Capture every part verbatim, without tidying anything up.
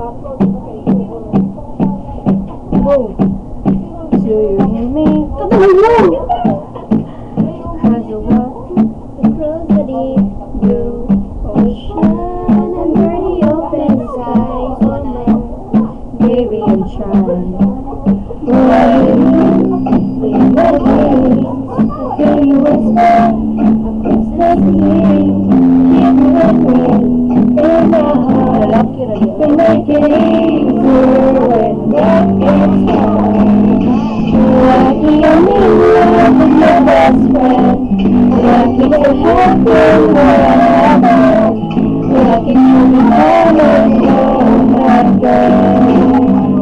Whoa. Do you hear me? Kata dulu. Cause you walk across the deep blue ocean and dirty open skies on my baby I'm trying. In my dreams, I feel you whisper across the sea. Keep me with me in my heart. We make it easier when life gets hard. Lucky I'm in love with my best friend. Lucky to have been where I have been. Lucky to be home and home again.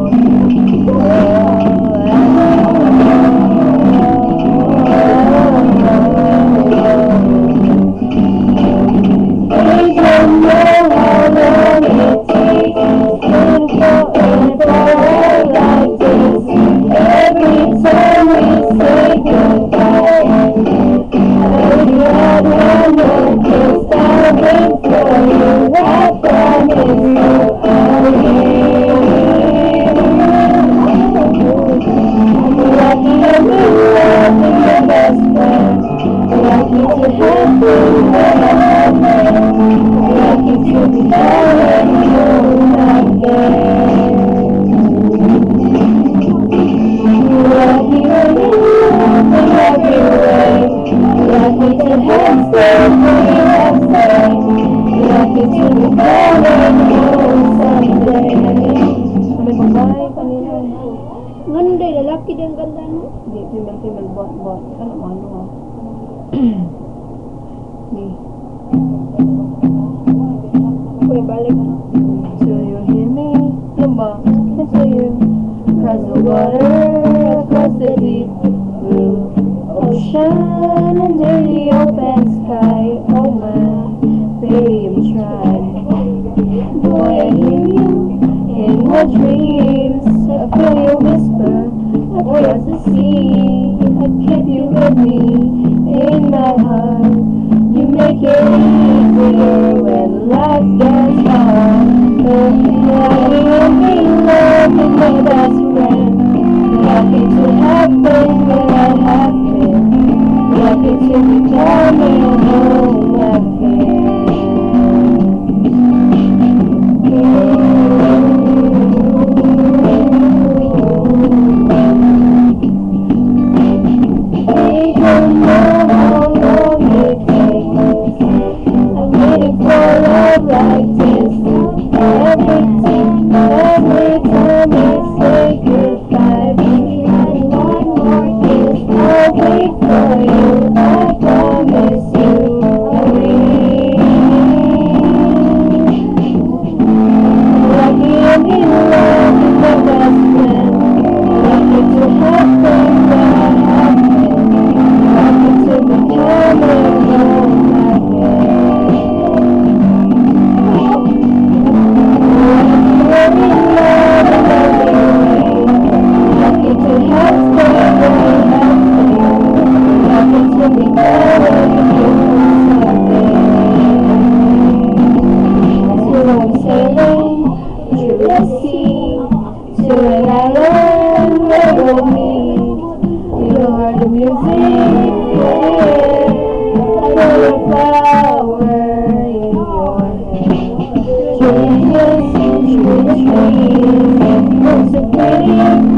I don't know how long it takes. It's been forever like this. Every time we say goodbye, every other one kiss I've been for you. I promise you I'll give. Lucky I'm in love with your best friend. Lucky to have been where I have been. Lucky to be calling you again. Lucky I'm in love in every way. Lucky to have stayed where you have stayed. Lucky to be calling home someday. May babae kanina. Ganun day, lalaki din ang ganda mo. Hindi, female, female, bot, bot. Ano mo, ano mo? Ni. Uy, balik. Do you hear me? Lumba, it's you. Cause the water across the deep blue ocean and dirty open sky. Oh man, baby, I'm trying. Boy, I hear you in my dreams. I feel you whisper across the sea. I keep you with me in my heart. You make it easier when life gets hard. Lucky I'm in love with my best friend. Lucky to have been where I have been. Lucky to be coming home again. I don't know how long it takes. I'm waiting for love like this. Every time, every time we say goodbye, we had one more kiss. I'll wait for you. I promise you I'll wait. Lucky I'm in love with my best friend. Lucky to have been where I have been. Lucky to be coming home again. Lucky I'm in love in every way. Lucky to have stayed where I have stayed. Lucky to be calling you someday. So I'm sailing through the sea to an island where we'll meet. You'll hear the music, yeah. I feel a flower in your hand. Dreams through the trees, look so pretty.